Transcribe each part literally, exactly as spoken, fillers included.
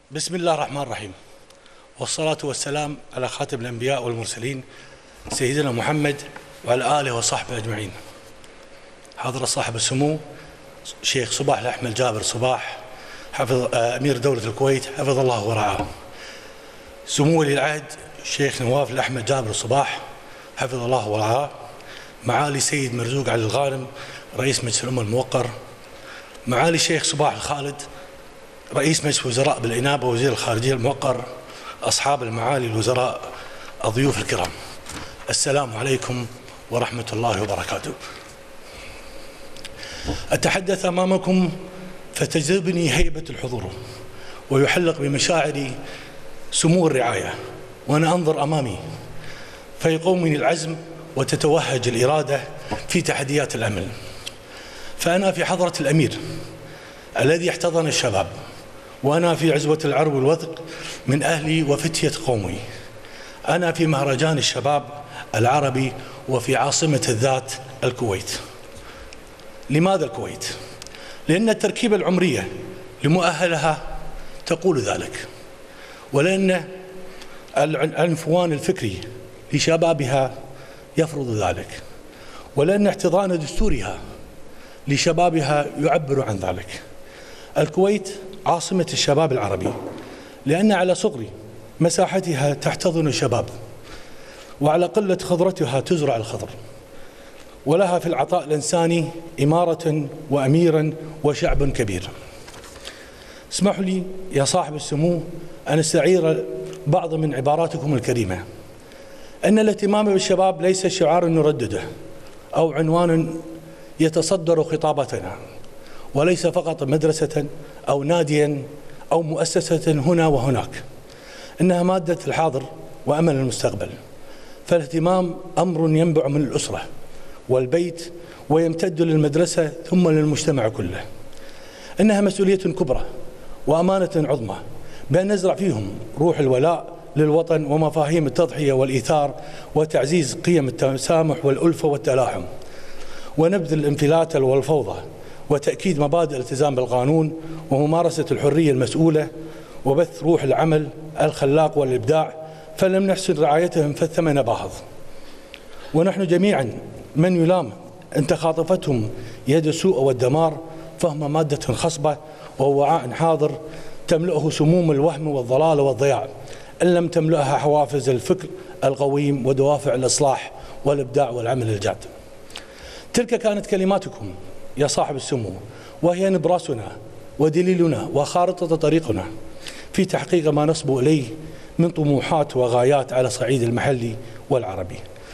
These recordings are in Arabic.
بسم الله الرحمن الرحيم، والصلاة والسلام على خاتم الأنبياء والمرسلين سيدنا محمد وعلى آله وصحبه أجمعين. حضرة صاحب السمو شيخ صباح الأحمد جابر صباح حفظ أمير دولة الكويت حفظ الله ورعاه، سمو ولي العهد شيخ نواف الأحمد جابر صباح حفظ الله ورعاه، معالي سيد مرزوق علي الغانم رئيس مجلس الأمة الموقر، معالي الشيخ صباح الخالد رئيس مجلس وزراء بالإنابة وزير الخارجية الموقر، أصحاب المعالي الوزراء، الضيوف الكرام، السلام عليكم ورحمة الله وبركاته. أتحدث أمامكم فتجذبني هيبة الحضور ويحلق بمشاعري سمو الرعاية، وأنا أنظر أمامي فيقومني العزم وتتوهج الإرادة في تحديات الأمل. فأنا في حضرة الأمير الذي احتضن الشباب، وأنا في عزوة العرب والوثق من أهلي وفتية قومي، أنا في مهرجان الشباب العربي وفي عاصمة الذات الكويت. لماذا الكويت؟ لأن التركيبة العمرية لمؤهلها تقول ذلك، ولأن العنفوان الفكري لشبابها يفرض ذلك، ولأن احتضان دستورها لشبابها يعبر عن ذلك. الكويت عاصمة الشباب العربي، لأن على صغر مساحتها تحتضن الشباب، وعلى قلة خضرتها تزرع الخضر، ولها في العطاء الإنساني إمارة وأميرا وشعب كبير. اسمحوا لي يا صاحب السمو أن استعير بعض من عباراتكم الكريمة، أن الاهتمام بالشباب ليس شعار نردده أو عنوان يتصدر خطابتنا، وليس فقط مدرسة أو ناديا أو مؤسسة هنا وهناك، إنها مادة الحاضر وأمل المستقبل. فالاهتمام أمر ينبع من الأسرة والبيت ويمتد للمدرسة ثم للمجتمع كله. إنها مسؤولية كبرى وأمانة عظمى بأن نزرع فيهم روح الولاء للوطن ومفاهيم التضحية والإيثار وتعزيز قيم التسامح والألفة والتلاحم، ونبذ الانفلات والفوضى، وتأكيد مبادئ الالتزام بالقانون وممارسة الحرية المسؤولة، وبث روح العمل الخلاق والإبداع. فلم نحسن رعايتهم فالثمن باهظ. ونحن جميعا من يلام أن تخاطفتهم يد السوء والدمار، فهم مادة خصبة ووعاء حاضر تملؤه سموم الوهم والضلال والضياع، إن لم تملؤها حوافز الفكر القويم ودوافع الإصلاح والإبداع والعمل الجاد. تلك كانت كلماتكم يا صاحب السمو، وهي نبراسنا ودليلنا وخارطة طريقنا في تحقيق ما نصبو إليه من طموحات وغايات على صعيد المحلي والعربي.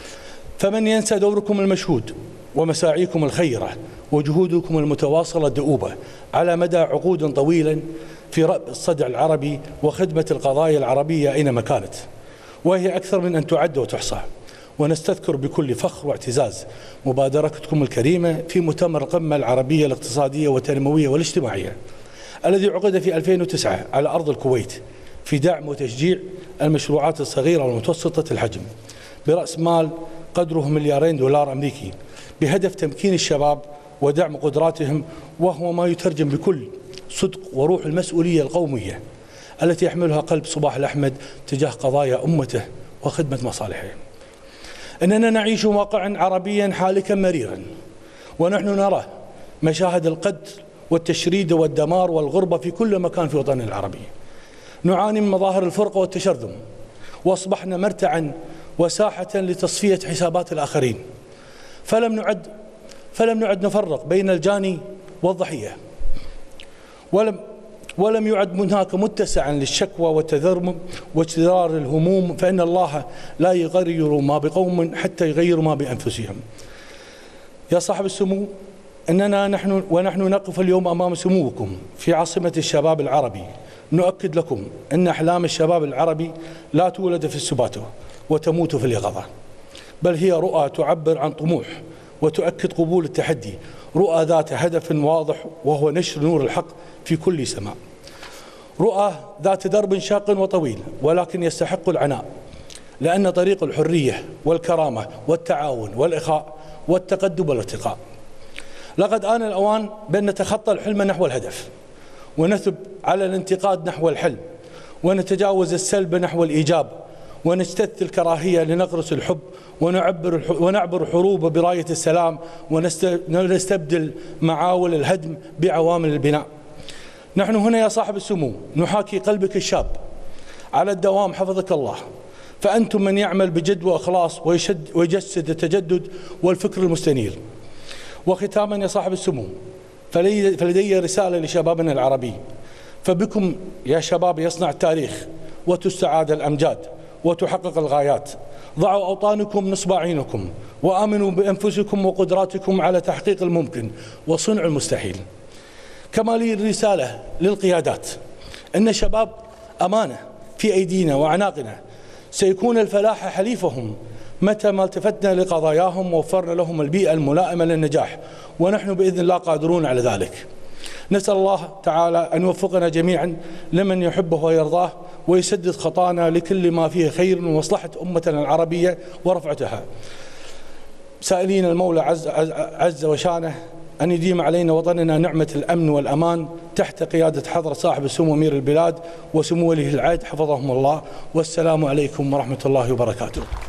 فمن ينسى دوركم المشهود ومساعيكم الخيرة وجهودكم المتواصلة الدؤوبة على مدى عقود طويلة في رأب الصدع العربي وخدمة القضايا العربية أينما كانت، وهي أكثر من أن تعد وتحصى. ونستذكر بكل فخر واعتزاز مبادرتكم الكريمة في مؤتمر القمة العربية الاقتصادية والتنموية والاجتماعية الذي عقد في ألفين وتسعة على أرض الكويت في دعم وتشجيع المشروعات الصغيرة والمتوسطة الحجم برأس مال قدره مليارين دولار أمريكي، بهدف تمكين الشباب ودعم قدراتهم، وهو ما يترجم بكل صدق وروح المسؤولية القومية التي يحملها قلب صباح الأحمد تجاه قضايا أمته وخدمة مصالحه. إننا نعيش واقعا عربيا حالكا مريرا، ونحن نرى مشاهد القتل والتشريد والدمار والغربة في كل مكان في وطننا العربي. نعاني من مظاهر الفرقة والتشرذم، وأصبحنا مرتعا وساحة لتصفية حسابات الآخرين. فلم نعد فلم نعد نفرق بين الجاني والضحية، ولم ولم يعد هناك متسعا للشكوى والتذرم واستدرار الهموم، فإن الله لا يغير ما بقوم حتى يغيروا ما بأنفسهم. يا صاحب السمو، إننا نحن ونحن نقف اليوم أمام سموكم في عاصمة الشباب العربي نؤكد لكم أن أحلام الشباب العربي لا تولد في السباتة وتموت في اليقظة، بل هي رؤى تعبر عن طموح وتؤكد قبول التحدي، رؤى ذات هدف واضح وهو نشر نور الحق في كل سماء، رؤى ذات درب شاق وطويل ولكن يستحق العناء، لأن طريق الحرية والكرامة والتعاون والإخاء والتقدم والارتقاء. لقد آن الأوان بأن نتخطى الحلم نحو الهدف، ونثب على الانتقاد نحو الحلم، ونتجاوز السلب نحو الإيجاب، ونجتث الكراهية لنغرس الحب، ونعبر ونعبر الحروب براية السلام، ونستبدل معاول الهدم بعوامل البناء. نحن هنا يا صاحب السمو نحاكي قلبك الشاب على الدوام حفظك الله، فأنتم من يعمل بجد وإخلاص ويجسد التجدد والفكر المستنير. وختاما يا صاحب السمو، فلدي رسالة لشبابنا العربي، فبكم يا شباب يصنع التاريخ وتستعاد الأمجاد وتحقق الغايات. ضعوا أوطانكم نصب عينكم، وآمنوا بأنفسكم وقدراتكم على تحقيق الممكن وصنع المستحيل. كما لي الرسالة للقيادات، إن الشباب أمانة في أيدينا وأعناقنا، سيكون الفلاح حليفهم متى ما التفتنا لقضاياهم ووفرنا لهم البيئة الملائمة للنجاح، ونحن بإذن الله قادرون على ذلك. نسأل الله تعالى أن يوفقنا جميعا لمن يحبه ويرضاه، ويسدد خطانا لكل ما فيه خير ومصلحة أمتنا العربية ورفعتها، سائلين المولى عز, عز وشانه أن يديم علينا وطننا نعمة الأمن والأمان تحت قيادة حضرة صاحب السمو أمير البلاد وسمو وليه العهد حفظهم الله. والسلام عليكم ورحمة الله وبركاته.